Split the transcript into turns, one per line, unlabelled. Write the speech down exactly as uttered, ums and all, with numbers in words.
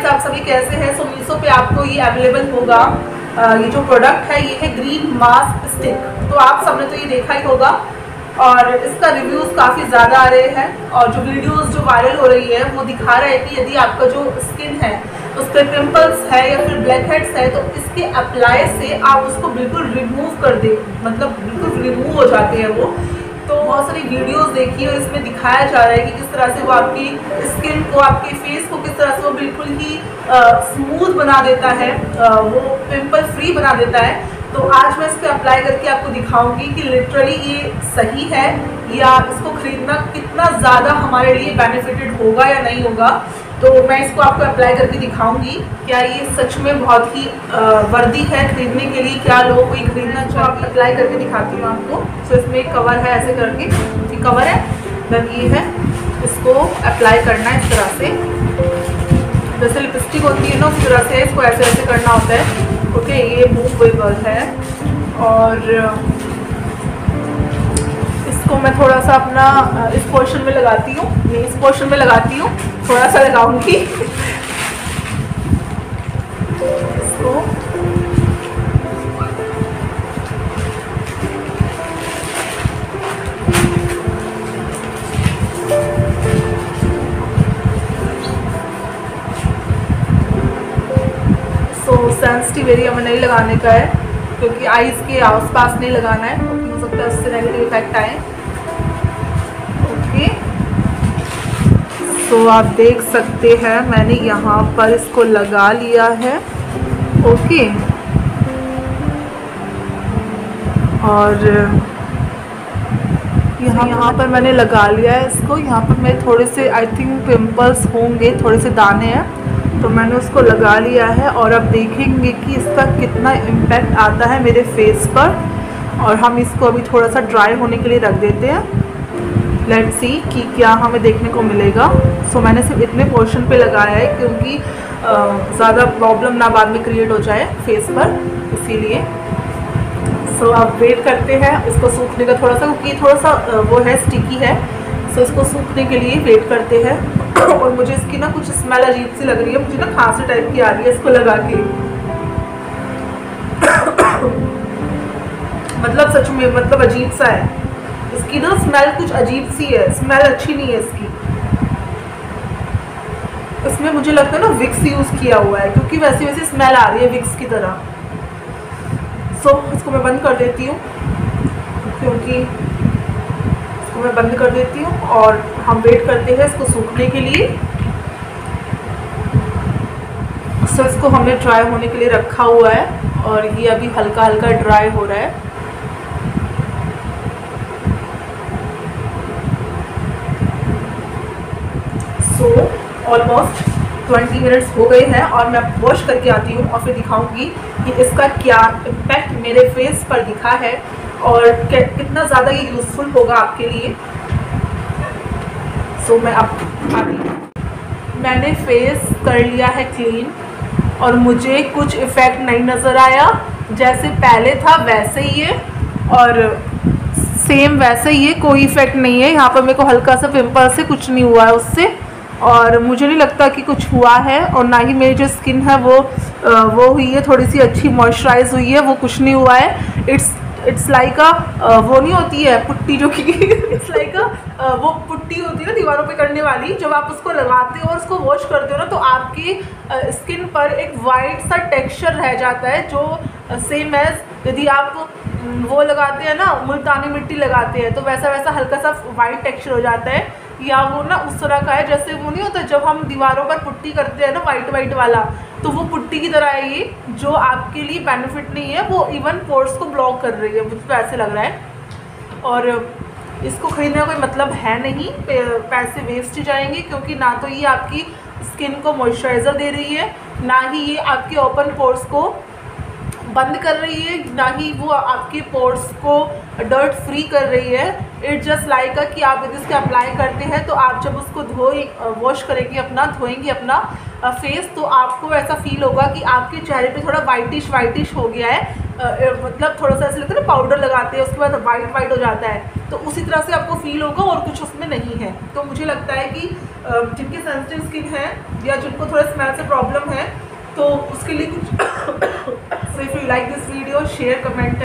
Guys, आप सभी कैसे हैं? सो मीशो पे आपको ये अवेलेबल होगा। आ, ये जो प्रोडक्ट है ये है ग्रीन मास्क स्टिक। तो आप सबने तो ये देखा ही होगा और इसका रिव्यूज़ काफ़ी ज़्यादा आ रहे हैं और जो वीडियोस जो वायरल हो रही है वो दिखा रहा है कि यदि आपका जो स्किन है उस पर पिम्पल्स है या फिर ब्लैक हेड्स है तो इसके अप्लाई से आप उसको बिल्कुल रिमूव कर दे, मतलब बिल्कुल रिमूव हो जाते हैं वो। तो बहुत सारी वीडियोस देखी और इसमें दिखाया जा रहा है कि किस तरह से वो आपकी स्किन को, आपके फेस को किस तरह से वो बिल्कुल ही स्मूथ बना देता है, आ, वो पिंपल फ्री बना देता है। तो आज मैं इसको अप्लाई करके आपको दिखाऊंगी कि लिटरली ये सही है या इसको खरीदना कितना ज़्यादा हमारे लिए बेनिफिटेड होगा या नहीं होगा। तो मैं इसको आपको अप्लाई करके दिखाऊंगी क्या ये सच में बहुत ही वर्दी है खरीदने के लिए, क्या लोग कोई खरीदना चाहे। अप्लाई करके दिखाती हूँ आपको। तो इसमें एक कवर है, ऐसे करके ये कवर है, देन ये है, इसको अप्लाई करना है इस तरह से, जैसे लिपस्टिक होती है ना उस तरह से इसको ऐसे ऐसे करना होता है। ओके, ये मूवेबल है और इसको मैं थोड़ा सा अपना इस पोर्शन में लगाती हूँ, नहीं इस पोर्शन में लगाती हूँ, थोड़ा सा लगाऊंगी इसको। सो सेंसिटिव एरिया में नहीं लगाने का है क्योंकि आईज के आसपास नहीं लगाना है, क्योंकि हो सकता है उससे नेगेटिव इफेक्ट आए। ओके, तो आप देख सकते हैं मैंने यहाँ पर इसको लगा लिया है। ओके, और यहाँ यहाँ पर मैंने लगा लिया है इसको। यहाँ पर मैं थोड़े से आई थिंक पिंपल्स होंगे, थोड़े से दाने हैं, तो मैंने उसको लगा लिया है और अब देखेंगे कि इसका कितना इम्पैक्ट आता है मेरे फेस पर। और हम इसको अभी थोड़ा सा ड्राई होने के लिए रख देते हैं। लेट्स सी कि क्या हमें देखने को मिलेगा। सो so, मैंने सिर्फ इतने पोर्शन पे लगाया है क्योंकि ज़्यादा प्रॉब्लम ना बाद में क्रिएट हो जाए फेस पर, इसीलिए। सो so, आप वेट करते हैं इसको सूखने का थोड़ा सा, क्योंकि थोड़ा सा वो है स्टिकी है। सो so, इसको सूखने के लिए वेट करते हैं और मुझे इसकी ना कुछ स्मेल अजीब सी लग रही है, मुझे ना खांसी टाइप की आ रही है इसको लगा के मतलब सच में, मतलब अजीब सा है इसकी ना स्मेल, कुछ अजीब सी है, स्मेल अच्छी नहीं है इसकी। इसमें मुझे लगता है ना विक्स यूज़ किया हुआ है क्योंकि वैसी वैसी स्मेल आ रही है विक्स की तरह। सो so, इसको मैं बंद कर देती हूँ, क्योंकि इसको मैं बंद कर देती हूँ और हम वेट करते हैं इसको सूखने के लिए। सो so, इसको हमने ड्राई होने के लिए रखा हुआ है और ये अभी हल्का हल्का ड्राई हो रहा है। सो ऑलमोस्ट ट्वेंटी मिनट्स हो गए हैं और मैं वॉश करके आती हूँ और फिर दिखाऊंगी कि इसका क्या इम्पैक्ट मेरे फेस पर दिखा है और कितना ज़्यादा ये यूज़फुल होगा आपके लिए। सो so, मैं अब आती हूँ। मैंने फेस कर लिया है क्लीन और मुझे कुछ इफ़ेक्ट नहीं नज़र आया, जैसे पहले था वैसे ही है और सेम वैसे ही है, कोई इफ़ेक्ट नहीं है। यहाँ पर मेरे को हल्का सा पिंपल से कुछ नहीं हुआ है उससे, और मुझे नहीं लगता कि कुछ हुआ है। और ना ही मेरी जो स्किन है वो वो हुई है, थोड़ी सी अच्छी मॉइस्चराइज हुई है, वो कुछ नहीं हुआ है। इट्स इट्स लाइक अ वो नहीं होती है पुट्टी जो कि इट्स लाइक अ वो पुट्टी होती है ना दीवारों पे करने वाली, जब आप उसको लगाते हो और उसको वॉश करते हो ना तो आपकी स्किन पर एक वाइट सा टेक्सचर रह जाता है, जो सेम एज यदि आप वो लगाते हैं ना, मुल्तानी मिट्टी लगाते हैं तो वैसा वैसा हल्का सा वाइट टेक्सचर हो जाता है। या वो ना उस तरह का है जैसे वो नहीं होता जब हम दीवारों पर पुट्टी करते हैं ना वाइट वाइट वाला, तो वो पुट्टी की तरह है ये, जो आपके लिए बेनिफिट नहीं है, वो इवन पोर्स को ब्लॉक कर रही है, मुझे तो ऐसे लग रहा है। और इसको खरीदने का कोई मतलब है नहीं, पैसे वेस्ट ही जाएंगे, क्योंकि ना तो ये आपकी स्किन को मॉइस्चराइज़र दे रही है, ना ही ये आपके ओपन पोर्स को बंद कर रही है, ना ही वो आपके पोर्स को डर्ट फ्री कर रही है। इट जस्ट लाइक कि आप यदि इसके अप्लाई करते हैं तो आप जब उसको धोए वॉश करेंगे अपना धोएंगे अपना फेस, तो आपको ऐसा फील होगा कि आपके चेहरे पे थोड़ा वाइटिश वाइटिश हो गया है, आ, मतलब थोड़ा सा ऐसा लगता है ना पाउडर लगाते हैं उसके बाद वाइट वाइट हो जाता है, तो उसी तरह से आपको फील होगा और कुछ उसमें नहीं है। तो मुझे लगता है कि जिनकी सेंसिटिव स्किन है या जिनको थोड़ा स्मेल से प्रॉब्लम है तो उसके लिए कुछ। So if you like this video, share, comment.